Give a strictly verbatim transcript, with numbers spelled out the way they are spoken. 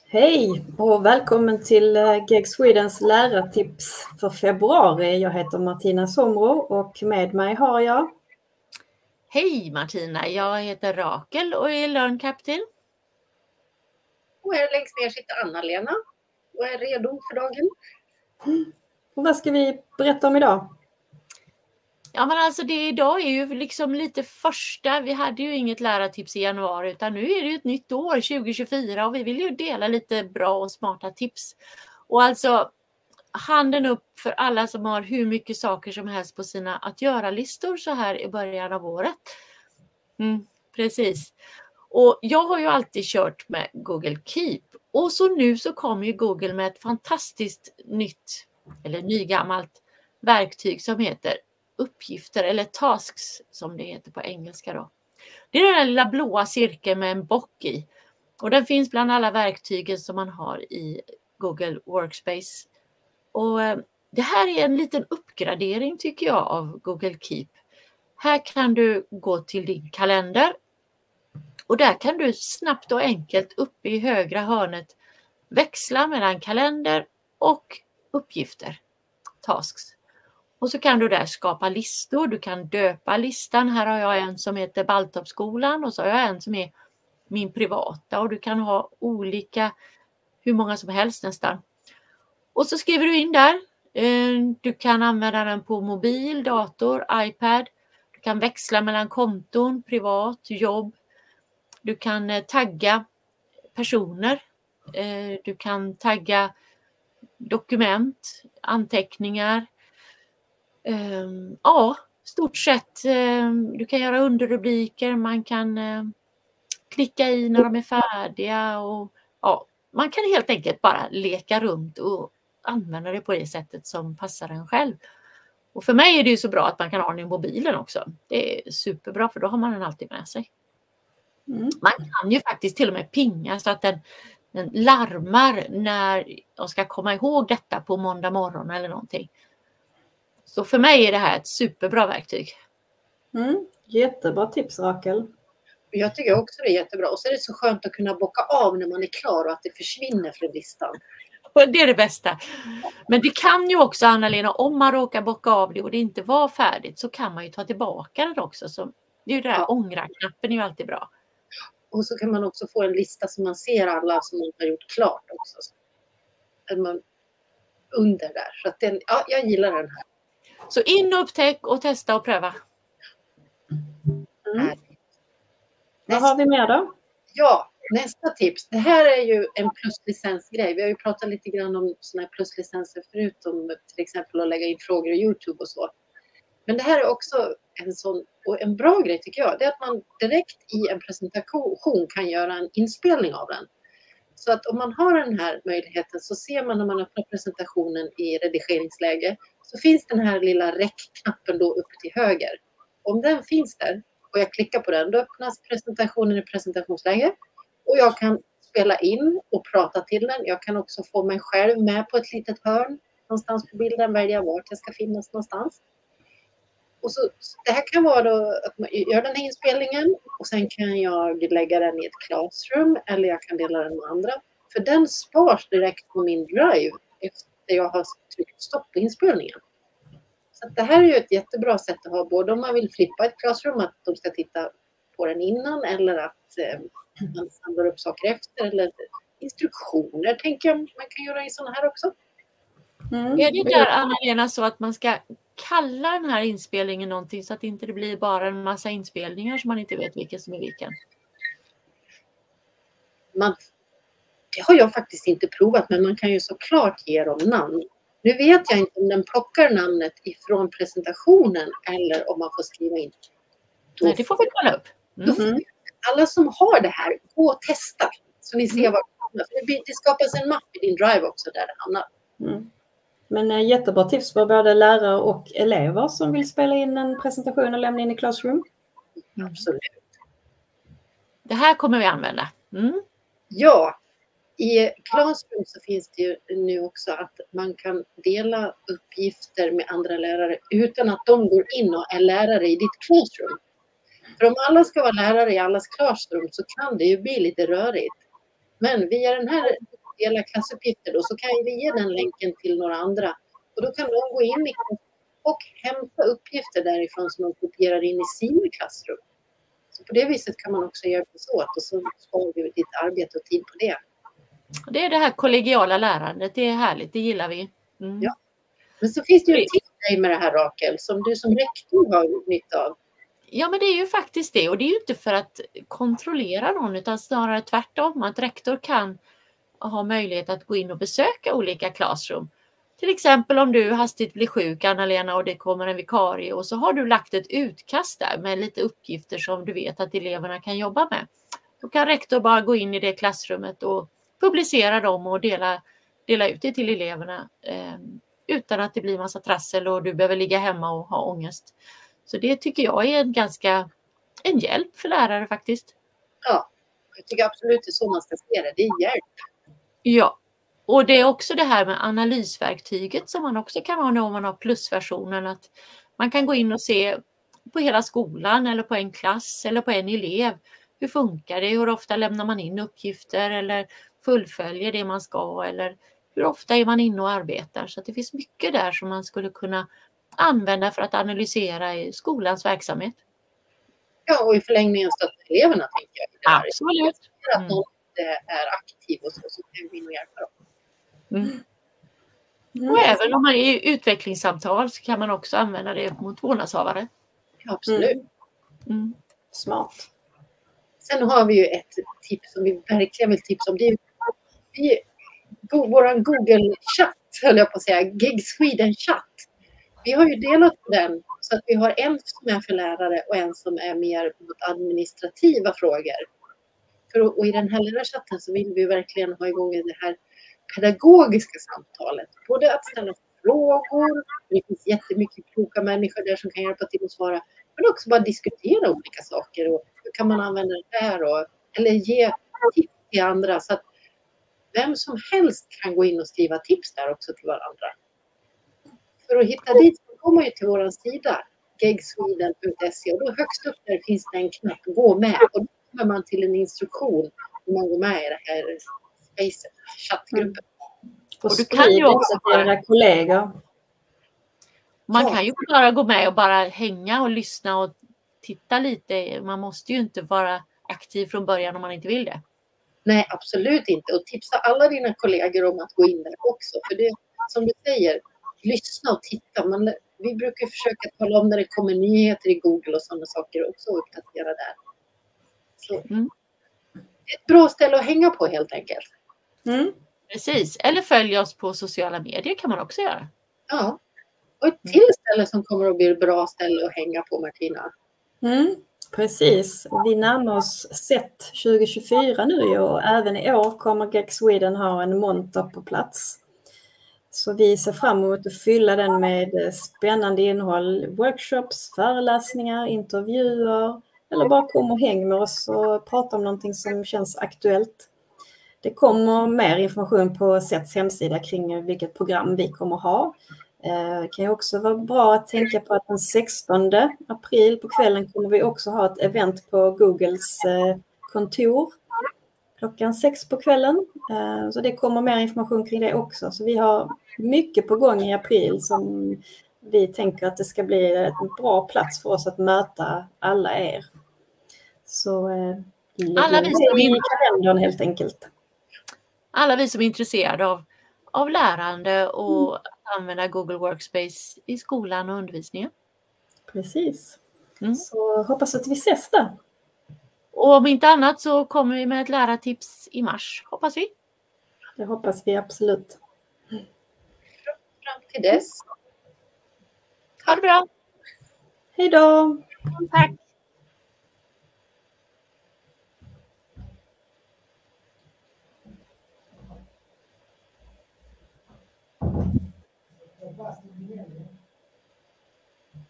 Hej och välkommen till G E G Swedens lärartips för februari. Jag heter Martina Somro och med mig har jag... Hej Martina, jag heter Rakel och är Learn Captain. Och här längst ner sitter Anna-Lena och är redo för dagen. Och vad ska vi berätta om idag? Ja men alltså det idag är ju liksom lite första, vi hade ju inget lärartips i januari utan nu är det ju ett nytt år tjugo tjugofyra och vi vill ju dela lite bra och smarta tips. Och alltså handen upp för alla som har hur mycket saker som helst på sina att göra-listor så här i början av året. Mm, precis. Och jag har ju alltid kört med Google Keep och så nu så kommer ju Google med ett fantastiskt nytt eller nygammalt verktyg som heter uppgifter eller tasks som det heter på engelska då. Det är den här lilla blåa cirkeln med en bock i och den finns bland alla verktygen som man har i Google Workspace. Och det här är en liten uppgradering tycker jag av Google Keep. Här kan du gå till din kalender och där kan du snabbt och enkelt uppe i högra hörnet växla mellan kalender och uppgifter, tasks. Och så kan du där skapa listor, du kan döpa listan. Här har jag en som heter Baltorpsskolan och så har jag en som är min privata och du kan ha olika, hur många som helst nästan. Och så skriver du in där, du kan använda den på mobil, dator, iPad. Du kan växla mellan konton, privat, jobb. Du kan tagga personer, du kan tagga dokument, anteckningar. Ja, stort sett. Du kan göra underrubriker, man kan klicka i när de är färdiga och ja, man kan helt enkelt bara leka runt och använda det på det sättet som passar en själv. Och för mig är det ju så bra att man kan ha den i mobilen också. Det är superbra för då har man den alltid med sig. Mm. Man kan ju faktiskt till och med pinga så att den, den larmar när de ska komma ihåg detta på måndag morgon eller någonting. Så för mig är det här ett superbra verktyg. Mm. Jättebra tips Rakel. Jag tycker också det är jättebra. Och så är det så skönt att kunna bocka av när man är klar och att det försvinner från listan. Det är det bästa. Men det kan ju också Anna-Lena, om man råkar bocka av det och det inte var färdigt så kan man ju ta tillbaka den också. Så det är ju det här, ja. Ångra-knappen är ju alltid bra. Och så kan man också få en lista som man ser alla som man har gjort klart också. Så man under där. Så att den, ja, jag gillar den här. Så in och upptäck och testa och pröva. Mm. Vad har vi mer då? Ja, nästa tips. Det här är ju en pluslicensgrej. Vi har ju pratat lite grann om såna här pluslicenser förutom till exempel att lägga in frågor i YouTube och så. Men det här är också en sån, och en bra grej tycker jag. Det är att man direkt i en presentation kan göra en inspelning av den. Så att om man har den här möjligheten så ser man när man öppnar presentationen i redigeringsläge så finns den här lilla räckknappen då uppe till höger. Om den finns där och jag klickar på den, då öppnas presentationen i presentationsläge och jag kan spela in och prata till den. Jag kan också få mig själv med på ett litet hörn någonstans på bilden, välja vart jag ska finnas någonstans. Och så, det här kan vara då att man gör den här inspelningen och sen kan jag lägga den i ett classroom eller jag kan dela den med andra. För den spars direkt på min drive efter jag har tryckt stopp på inspelningen. Så att det här är ju ett jättebra sätt att ha både om man vill flippa ett classroom att de ska titta på den innan eller att eh, man samlar upp saker efter eller instruktioner tänker jag man kan göra i sådana här också. Mm. Är det där Anna-Lena så att man ska kalla den här inspelningen någonting så att inte det blir bara en massa inspelningar som man inte vet vilken som är vilken? Man, det har jag faktiskt inte provat men man kan ju såklart ge dem namn. Nu vet jag inte om den plockar namnet ifrån presentationen eller om man får skriva in. Då, Nej, det får vi kolla upp. Mm. Då, alla som har det här, gå och testa så ni ser vad det hamnar. Det skapas en mapp i din drive också där det hamnar. Mm. Men jättebra tips för både lärare och elever som vill spela in en presentation och lämna in i Classroom. Mm. Absolut. Det här kommer vi använda. Mm. Ja, i Classroom så finns det ju nu också att man kan dela uppgifter med andra lärare utan att de går in och är lärare i ditt Classroom. För om alla ska vara lärare i allas Classroom så kan det ju bli lite rörigt. Men via den här dela klassuppgifter då, så kan vi ge den länken till några andra. Och då kan de gå in i och hämta uppgifter därifrån som de kopierar in i sina klassrum. Så på det viset kan man också hjälpas åt och så sparar vi ditt arbete och tid på det. Det är det här kollegiala lärandet, det är härligt, det gillar vi. Mm. Ja. Men så finns det ju en till dig med det här, Rakel, som du som rektor har nytta av. Ja, men det är ju faktiskt det, och det är ju inte för att kontrollera någon utan snarare tvärtom, att rektor kan ha möjlighet att gå in och besöka olika klassrum. Till exempel om du hastigt blir sjuk, Anna-Lena, och det kommer en vikarie och så har du lagt ett utkast där med lite uppgifter som du vet att eleverna kan jobba med. Då kan rektor bara gå in i det klassrummet och publicera dem och dela, dela ut det till eleverna eh, utan att det blir massa trassel och du behöver ligga hemma och ha ångest. Så det tycker jag är en ganska en hjälp för lärare faktiskt. Ja, jag tycker absolut det är så man ska se det. Det är hjälp. Ja, och det är också det här med analysverktyget som man också kan ha när man har plusversionen. Att man kan gå in och se på hela skolan eller på en klass eller på en elev. Hur funkar det? Hur ofta lämnar man in uppgifter eller fullföljer det man ska? Eller hur ofta är man inne och arbetar? Så att det finns mycket där som man skulle kunna använda för att analysera i skolans verksamhet. Ja, och i förlängningen stötta eleverna, tänker jag. Absolut. Att någon är aktiv och så, så kan vi nog hjälpa dem. Mm. Mm. Och även om man är i utvecklingssamtal så kan man också använda det mot vårdnadshavare. Ja, absolut. Mm. Mm. Smart. Sen har vi ju ett tips som vi verkligen vill tipsa om. Det är vi, vår Google-chatt, höll jag på att säga, Gig Sweden-chatt. Vi har ju delat på den så att vi har en som är för lärare och en som är mer mot administrativa frågor. För, och i den här lilla chatten så vill vi verkligen ha igång det här pedagogiska samtalet. Både att ställa frågor, det finns jättemycket kloka människor där som kan hjälpa till att svara, men också bara diskutera olika saker och hur kan man använda det där och, eller ge tips till andra så att vem som helst kan gå in och skriva tips där också till varandra. För att hitta dit så går man ju till vår sida gegsweden punkt se och då högst upp där finns det en knapp gå med och då kommer man till en instruktion om man går med i det här space chattgruppen. Och du kan ju också till dina kollegor. Man Ja. kan ju bara gå med och bara hänga och lyssna och titta lite. Man måste ju inte vara aktiv från början om man inte vill det. Nej, absolut inte. Och tipsa alla dina kollegor om att gå in där också. För det som du säger, lyssna och titta. Man, vi brukar försöka tala om när det kommer nyheter i Google och sådana saker också och uppdatera där. Så Mm. det är ett bra ställe att hänga på helt enkelt. Mm. Precis. Eller följa oss på sociala medier kan man också göra. Ja. Och ett till ställe som kommer att bli ett bra ställe att hänga på, Martina. Mm. Precis. Vi närmar oss S E T tjugo tjugofyra nu och även i år kommer Gig Sweden ha en monter på plats. Så vi ser fram emot att fylla den med spännande innehåll, workshops, föreläsningar, intervjuer eller bara kom och häng med oss och prata om någonting som känns aktuellt. Det kommer mer information på S E T:s hemsida kring vilket program vi kommer ha. Det kan ju också vara bra att tänka på att den sextonde april på kvällen kommer vi också ha ett event på Googles kontor klockan sex på kvällen. Så det kommer mer information kring det också. Så vi har mycket på gång i april som vi tänker att det ska bli en bra plats för oss att möta alla er. Så alla vi som in i kalendern helt enkelt. Alla vi som är intresserade av, av lärande och mm. använda Google Workspace i skolan och undervisningen. Precis. Mm. Så hoppas att vi ses där. Och om inte annat så kommer vi med ett lärartips i mars, hoppas vi. Det hoppas vi absolut. Fram till dess. Ha det bra. Hej då. Tack.